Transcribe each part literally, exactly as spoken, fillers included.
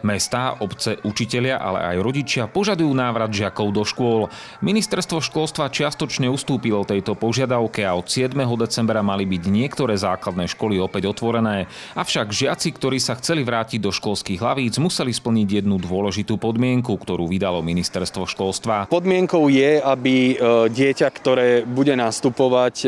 Mestá, obce, učitelia, ale aj rodičia požadujú návrat žiakov do škôl. Ministerstvo školstva čiastočne ustúpilo tejto požiadavke a od siedmeho decembra mali byť niektoré základné školy opäť otvorené. Avšak žiaci, ktorí sa chceli vrátiť do školských hlavíc, museli splniť jednu dôležitú podmienku, ktorú vydalo Ministerstvo školstva. Podmienkou je, aby dieťa, ktoré bude nastupovať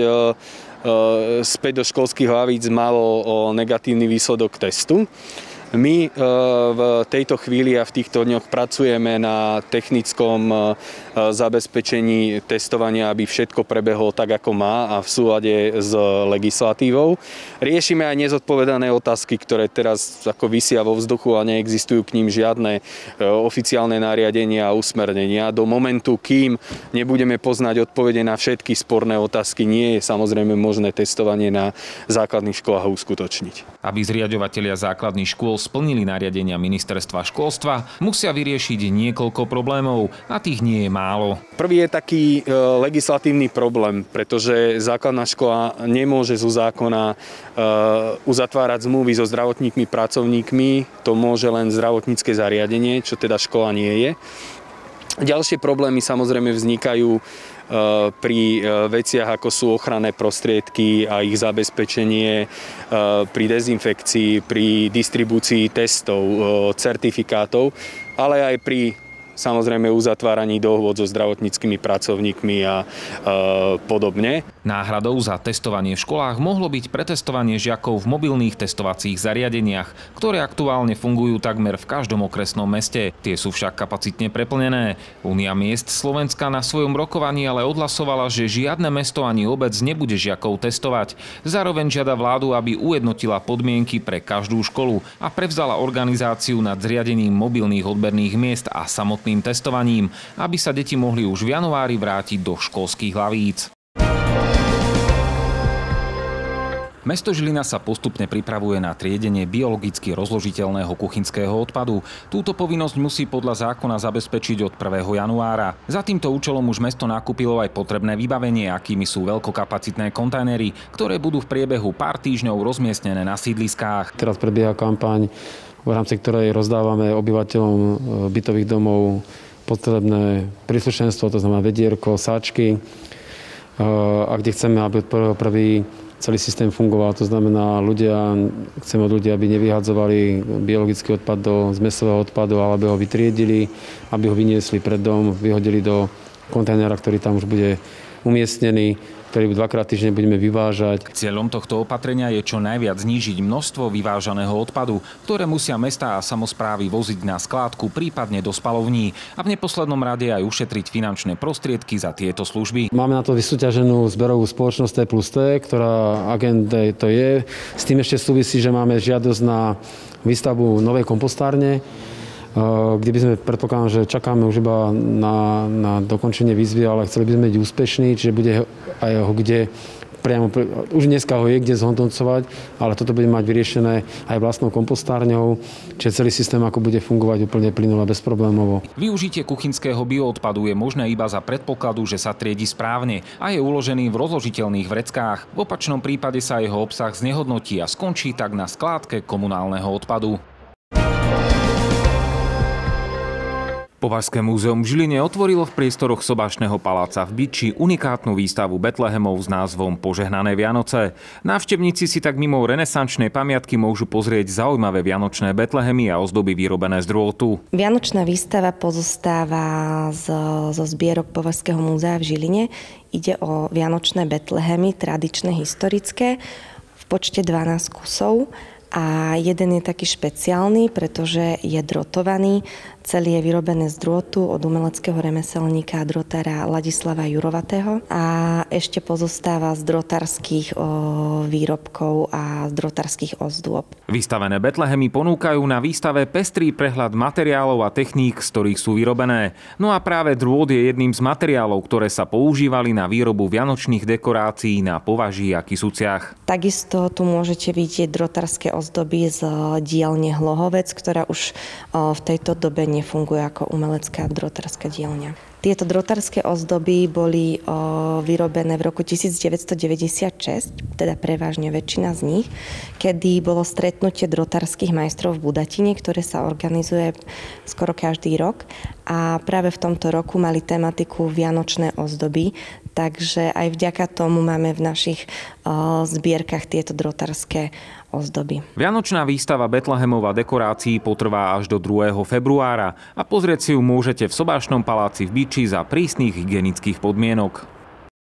späť do školských hlavíc, malo negatívny výsledok testu. My v tejto chvíli a v týchto dňoch pracujeme na technickom zabezpečení testovania, aby všetko prebehlo tak, ako má a v súlade s legislatívou. Riešime aj nezodpovedané otázky, ktoré teraz ako visia vo vzduchu a neexistujú k ním žiadne oficiálne nariadenia a usmernenia. Do momentu, kým nebudeme poznať odpovede na všetky sporné otázky, nie je samozrejme možné testovanie na základných školách uskutočniť. Aby zriaďovatelia základných škôl splnili nariadenia Ministerstva školstva, musia vyriešiť niekoľko problémov a tých nie je málo. Prvý je taký e, legislatívny problém, pretože základná škola nemôže zo zákona e, uzatvárať zmluvy so zdravotníkmi, pracovníkmi. To môže len zdravotnícke zariadenie, čo teda škola nie je. Ďalšie problémy samozrejme vznikajú pri veciach, ako sú ochranné prostriedky a ich zabezpečenie, pri dezinfekcii, pri distribúcii testov, certifikátov, ale aj pri samozrejme uzatváraní dohôd so zdravotníckymi pracovníkmi a e, podobne. Náhradou za testovanie v školách mohlo byť pretestovanie žiakov v mobilných testovacích zariadeniach, ktoré aktuálne fungujú takmer v každom okresnom meste. Tie sú však kapacitne preplnené. Únia miest Slovenska na svojom rokovaní ale odhlasovala, že žiadne mesto ani obec nebude žiakov testovať. Zároveň žiada vládu, aby ujednotila podmienky pre každú školu a prevzala organizáciu nad zriadením mobilných odberných miest a samotných testovaním, aby sa deti mohli už v januári vrátiť do školských hlavíc. Mesto Žilina sa postupne pripravuje na triedenie biologicky rozložiteľného kuchynského odpadu. Túto povinnosť musí podľa zákona zabezpečiť od prvého januára. Za týmto účelom už mesto nakúpilo aj potrebné vybavenie, akými sú veľkokapacitné kontajnery, ktoré budú v priebehu pár týždňov rozmiestnené na sídliskách. Teraz prebieha kampaň, v rámci ktorej rozdávame obyvateľom bytových domov potrebné príslušenstvo, to znamená vedierko, sáčky. A kde chceme, aby od prvého prvý celý systém fungoval, to znamená ľudia, chceme od ľudí, aby nevyhadzovali biologický odpad do zmesového odpadu, ale aby ho vytriedili, aby ho vyniesli pred dom, vyhodili do kontajnera, ktorý tam už bude umiestnený, ktorý dvakrát týždenne budeme vyvážať. Cieľom tohto opatrenia je čo najviac znížiť množstvo vyvážaného odpadu, ktoré musia mestá a samosprávy voziť na skládku, prípadne do spalovní a v neposlednom rade aj ušetriť finančné prostriedky za tieto služby. Máme na to vysúťaženú zberovú spoločnosť T plus T, ktorá agende to je. S tým ešte súvisí, že máme žiadosť na výstavbu novej kompostárne, kde by sme, predpokladám, že čakáme už iba na, na dokončenie výzvy, ale chceli by sme byť úspešní, čiže bude aj ho kde priamo, už dneska ho je kde zhodnocovať, ale toto bude mať vyriešené aj vlastnou kompostárňou, čiže celý systém ako bude fungovať úplne plynulo a bezproblémovo. Využitie kuchynského bioodpadu je možné iba za predpokladu, že sa triedi správne a je uložený v rozložiteľných vreckách. V opačnom prípade sa jeho obsah znehodnotí a skončí tak na skládke komunálneho odpadu. Považské múzeum v Žiline otvorilo v priestoroch Sobášneho paláca v Byči unikátnu výstavu Betlehemov s názvom Požehnané Vianoce. Návštevníci si tak mimo renesančnej pamiatky môžu pozrieť zaujímavé vianočné Betlehemy a ozdoby vyrobené z drôtu. Vianočná výstava pozostáva zo, zo zbierok Považského múzea v Žiline. Ide o vianočné Betlehemy, tradičné, historické, v počte dvanásť kusov. A jeden je taký špeciálny, pretože je drotovaný. Celý je vyrobený z drôtu od umeleckého remeselníka a drotára Ladislava Jurovatého a ešte pozostáva z drotárskych výrobkov a z drotárskych ozdôb. Vystavené Betlehemy ponúkajú na výstave pestrý prehľad materiálov a techník, z ktorých sú vyrobené. No a práve drôt je jedným z materiálov, ktoré sa používali na výrobu vianočných dekorácií na Považí a Kysuciach. Takisto tu môžete vidieť drotárske ozdoby z dielne Hlohovec, ktorá už v tejto dobe nie nefunguje ako umelecká drotárska dielňa. Tieto drotárske ozdoby boli o, vyrobené v roku devätnásťstodeväťdesiatšesť, teda prevažne väčšina z nich, kedy bolo stretnutie drotárskych majstrov v Budatine, ktoré sa organizuje skoro každý rok. A práve v tomto roku mali tematiku Vianočné ozdoby, takže aj vďaka tomu máme v našich o, zbierkach tieto drotárske ozdoby. Vianočná výstava Betlehemov a dekorácií potrvá až do druhého februára a pozrieť si ju môžete v Sobášnom paláci v Byči za prísnych hygienických podmienok.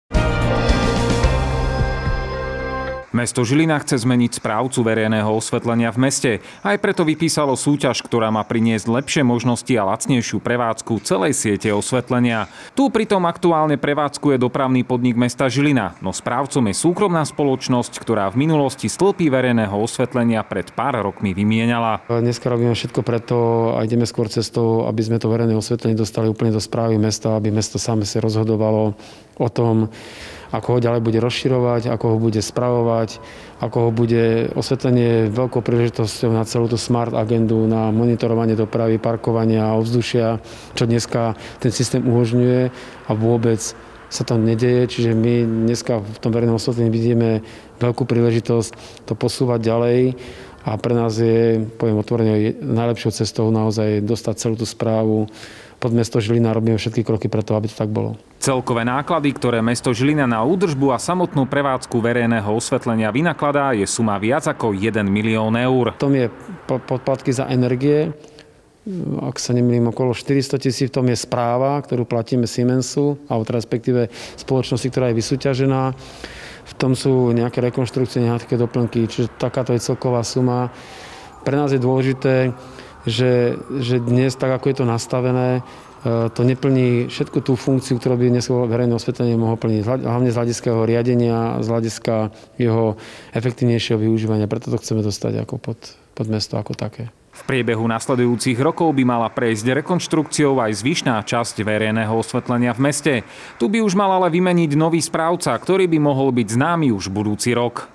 Mesto Žilina chce zmeniť správcu verejného osvetlenia v meste. Aj preto vypísalo súťaž, ktorá má priniesť lepšie možnosti a lacnejšiu prevádzku celej siete osvetlenia. Tu pritom aktuálne prevádzkuje dopravný podnik mesta Žilina, no správcom je súkromná spoločnosť, ktorá v minulosti stĺpy verejného osvetlenia pred pár rokmi vymienala. Dneska robíme všetko preto a ideme skôr cestou, aby sme to verejné osvetlenie dostali úplne do správy mesta, aby mesto same si rozhodovalo o tom, ako ho ďalej bude rozširovať, ako ho bude spravovať, ako ho bude osvetlenie veľkou príležitosťou na celú tú smart agendu, na monitorovanie dopravy, parkovania a ovzdušia, čo dneska ten systém umožňuje a vôbec sa to nedeje. Čiže my dneska v tom verejnom osvetlení vidíme veľkú príležitosť to posúvať ďalej a pre nás je, poviem otvorene, najlepšou cestou naozaj dostať celú tú správu pod mesto Žilina. Robíme všetky kroky preto, aby to tak bolo. Celkové náklady, ktoré mesto Žilina na údržbu a samotnú prevádzku verejného osvetlenia vynakladá, je suma viac ako jeden milión eur. V tom je poplatky za energie, ak sa nemýlim, okolo štyristo tisíc, v tom je správa, ktorú platíme Siemensu, alebo respektíve spoločnosti, ktorá je vysúťažená. V tom sú nejaké rekonštrukcie, nejaké doplnky, čiže takáto je celková suma. Pre nás je dôležité, Že, že dnes, tak ako je to nastavené, to neplní všetku tú funkciu, ktorú by dnes verejné osvetlenie mohlo plniť. Hlavne z hľadiska jeho riadenia, z hľadiska jeho efektívnejšieho využívania. Preto to chceme dostať ako pod, pod mesto ako také. V priebehu nasledujúcich rokov by mala prejsť rekonštrukciou aj zvyšná časť verejného osvetlenia v meste. Tu by už mal ale vymeniť nový správca, ktorý by mohol byť známy už budúci rok.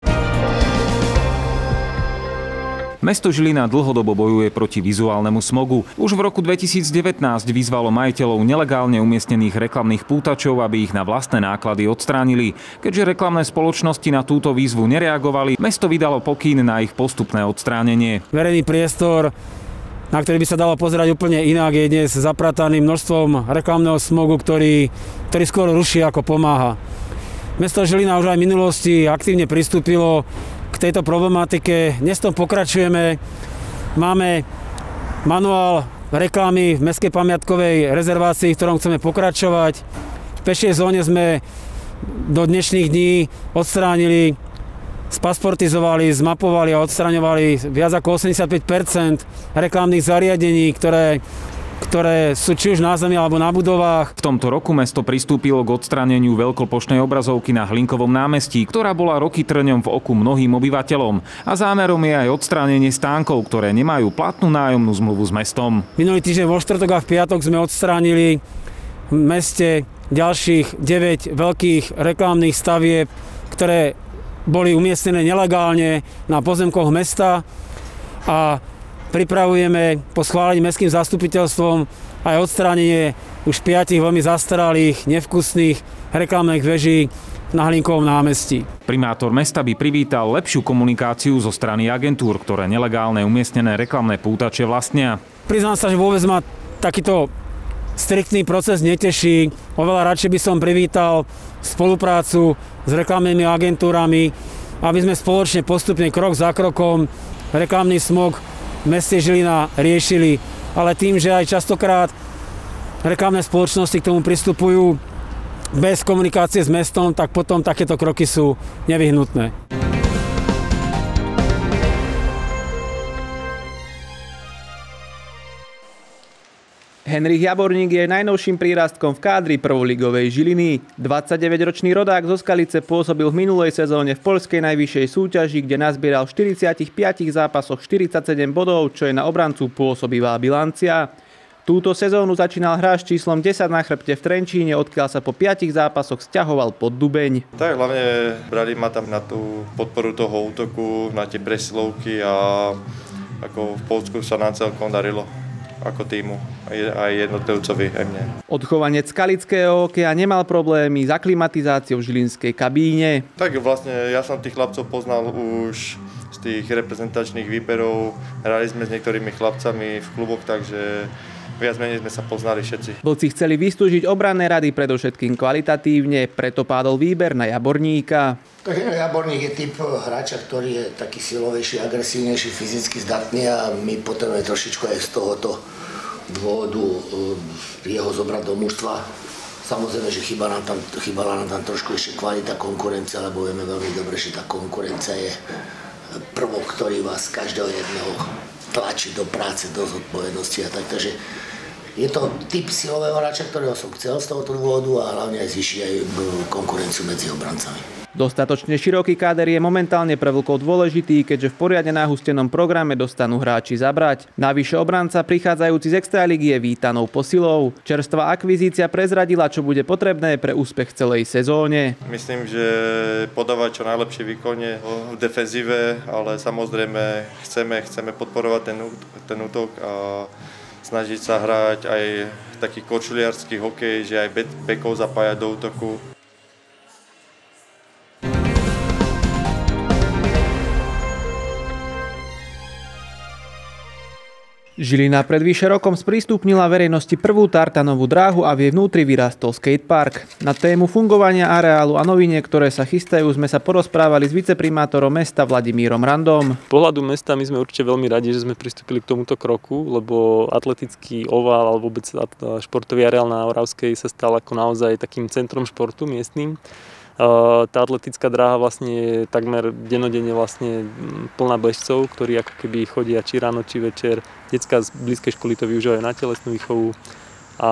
Mesto Žilina dlhodobo bojuje proti vizuálnemu smogu. Už v roku dvetisícdevätnásť vyzvalo majiteľov nelegálne umiestnených reklamných pútačov, aby ich na vlastné náklady odstránili. Keďže reklamné spoločnosti na túto výzvu nereagovali, mesto vydalo pokyn na ich postupné odstránenie. Verejný priestor, na ktorý by sa dalo pozerať úplne inak, je dnes zaprataný množstvom reklamného smogu, ktorý, ktorý skôr ruší ako pomáha. Mesto Žilina už aj v minulosti aktívne pristúpilo k tejto problematike. Dnes tom pokračujeme. Máme manuál reklamy v mestskej pamiatkovej rezervácii, v ktorom chceme pokračovať. V pešej zóne sme do dnešných dní odstránili, spasportizovali, zmapovali a odstraňovali viac ako osemdesiatpäť percent reklamných zariadení, ktoré ktoré sú či už na zemi alebo na budovách. V tomto roku mesto pristúpilo k odstráneniu veľkoplošnej obrazovky na Hlinkovom námestí, ktorá bola roky trňom v oku mnohým obyvateľom. A zámerom je aj odstránenie stánkov, ktoré nemajú platnú nájomnú zmluvu s mestom. Minulý týždeň vo štvrtok a v piatok sme odstránili v meste ďalších deväť veľkých reklamných stavieb, ktoré boli umiestnené nelegálne na pozemkoch mesta a pripravujeme po schválení mestským zastupiteľstvom aj odstránenie už piatich veľmi zastaralých, nevkusných reklamných veží na Hlinkovom námestí. Primátor mesta by privítal lepšiu komunikáciu zo strany agentúr, ktoré nelegálne umiestnené reklamné pútače vlastnia. Priznám sa, že vôbec ma takýto striktný proces neteší. Oveľa radšej by som privítal spoluprácu s reklamnými agentúrami, aby sme spoločne postupne krok za krokom reklamný smog v meste Žilina riešili, ale tým, že aj častokrát reklamné spoločnosti k tomu pristupujú bez komunikácie s mestom, tak potom takéto kroky sú nevyhnutné. Henrich Jaborník je najnovším prírastkom v kádri prvoligovej Žiliny. dvadsaťdeväťročný rodák zo Skalice pôsobil v minulej sezóne v poľskej najvyššej súťaži, kde nazbieral v štyridsiatich piatich zápasoch štyridsaťsedem bodov, čo je na obrancu pôsobivá bilancia. Túto sezónu začínal hráč číslom desať na chrbte v Trenčíne, odkiaľ sa po piatich zápasoch sťahoval pod Dubeň. Tak hlavne brali ma tam na tú podporu toho útoku, na tie presilovky a ako v Poľsku sa nám celkom darilo. ako týmu, aj jednotlivcovi, aj mne. Odchovanec skalického hokeja nemal problémy s aklimatizáciou v žilinskej kabíne. Tak vlastne ja som tých chlapcov poznal už z tých reprezentačných výberov. Hrali sme s niektorými chlapcami v kluboch, takže viac menej sme sa poznali všetci. Vlci chceli vystúžiť obranné rady predovšetkým kvalitatívne, preto pádol výber na Jaborníka. Tak Jaborník je typ hráča, ktorý je taký silovejší, agresívnejší, fyzicky zdatný a my potrebujeme trošičku aj z tohoto dôvodu jeho zobrať do mužstva. Samozrejme, že chýba nám tam, chýbala nám tam trošku ešte kvalita konkurencia, lebo vieme veľmi dobre, že tá konkurencia je prvok, ktorý vás každého jedného tlačí do práce, do zodpovednosti a tak. Takže je to typ silového hráča, ktorého som chcel z tohoto dôvodu a hlavne aj zvýši aj konkurenciu medzi obrancami. Dostatočne široký káder je momentálne pre Vlkov dôležitý, keďže v poriadne nahustenom programe dostanú hráči zabrať. Navyše obranca prichádzajúci z extraligy je vítanou posilou. Čerstvá akvizícia prezradila, čo bude potrebné pre úspech celej sezóne. Myslím, že podávať čo najlepšie výkone v defenzíve, ale samozrejme chceme, chceme podporovať ten, ten útok a snažiť sa hrať aj taký kočuliarsky hokej, že aj bekov zapájať do útoku. Žilina pred vyše rokom sprístupnila verejnosti prvú tartanovú dráhu a v jej vnútri vyrástol skatepark. Na tému fungovania areálu a noviniek, ktoré sa chystajú, sme sa porozprávali s viceprimátorom mesta Vladimírom Random. Z pohľadu mesta my sme určite veľmi radi, že sme pristúpili k tomuto kroku, lebo atletický ovál alebo vôbec športový areál na Oravskej sa stal ako naozaj takým centrom športu miestnym. Tá atletická dráha vlastne je takmer denodenne vlastne plná bežcov, ktorí ako keby chodia či ráno, či večer. Decká z blízkej školy to využívajú na telesnú výchovu. A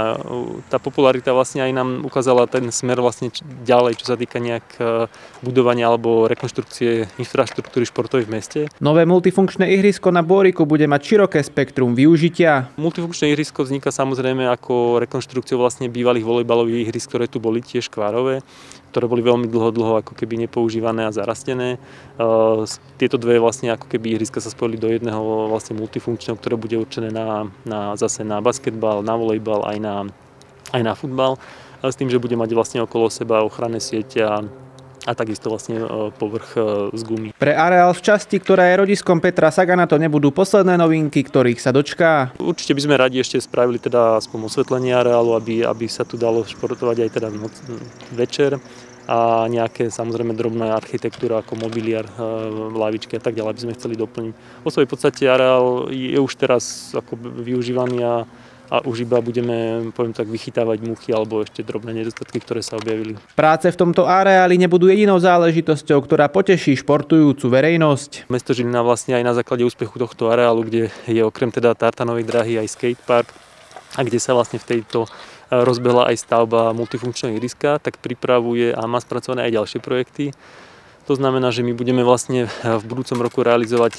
tá popularita vlastne aj nám ukázala ten smer vlastne ďalej, čo sa týka nejak budovania alebo rekonštrukcie infraštruktúry športovej v meste. Nové multifunkčné ihrisko na Bóriku bude mať široké spektrum využitia. Multifunkčné ihrisko vzniká samozrejme ako rekonštrukciou vlastne bývalých volejbalových ihrisk, ktoré tu boli tiež kvárové, ktoré boli veľmi dlho, dlho ako keby nepoužívané a zarastené. Tieto dve vlastne ako keby ihriska sa spojili do jedného vlastne multifunkčného, ktoré bude určené na, na, zase na basketbal, na volejbal aj na, aj na futbal. S tým, že bude mať vlastne okolo seba ochranné siete a, a takisto vlastne povrch z gumy. Pre areál v časti, ktorá je rodiskom Petra Sagana, to nebudú posledné novinky, ktorých sa dočká. Určite by sme radi ešte spravili teda aspoň osvetlenie areálu, aby, aby sa tu dalo športovať aj teda noc, večer. A nejaké samozrejme drobná architektúra ako mobiliár, lavičky a tak ďalej by sme chceli doplniť. O svojej podstate areál je už teraz ako využívaný a, a už iba budeme, poviem tak, vychytávať muchy alebo ešte drobné nedostatky, ktoré sa objavili. Práce v tomto areáli nebudú jedinou záležitosťou, ktorá poteší športujúcu verejnosť. Mesto Žilina vlastne aj na základe úspechu tohto areálu, kde je okrem teda tartanovej dráhy aj skatepark a kde sa vlastne v tejto rozbehla aj stavba multifunkčného ihriska, tak pripravuje a má spracované aj ďalšie projekty. To znamená, že my budeme vlastne v budúcom roku realizovať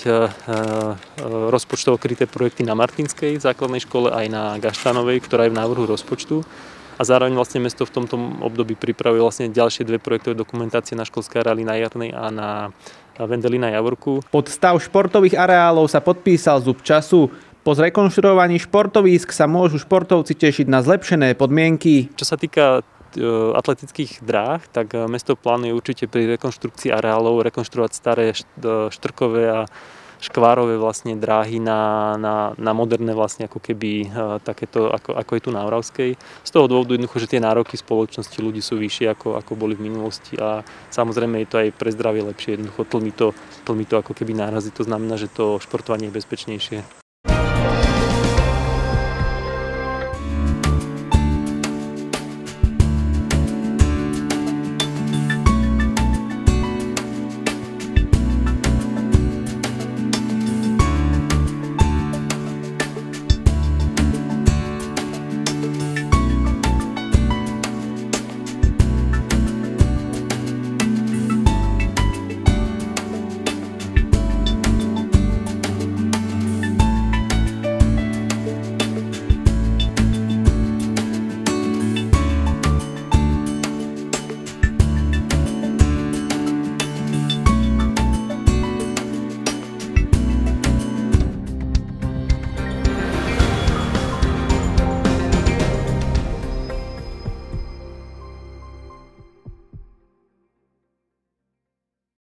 rozpočtovo kryté projekty na Martinskej základnej škole aj na Gaštánovej, ktorá je v návrhu rozpočtu. A zároveň vlastne mesto v tomto období pripravuje vlastne ďalšie dve projektové dokumentácie na školské areály na Jarnej a na Vendeli na Javorku. Pod stav športových areálov sa podpísal zub času. Po zrekonštruovaní športovísk sa môžu športovci tešiť na zlepšené podmienky. Čo sa týka atletických dráh, tak mesto plánuje určite pri rekonštrukcii areálov rekonštruovať staré štrkové a škvárové vlastne dráhy na, na, na moderné vlastne ako keby takéto, ako, ako je tu na Oravskej. Z toho dôvodu jednoducho, že tie nároky spoločnosti ľudí sú vyššie ako, ako boli v minulosti a samozrejme je to aj pre zdravie lepšie, jednoducho tlmi to, tlmi to ako keby nárazy, to znamená, že to športovanie je bezpečnejšie.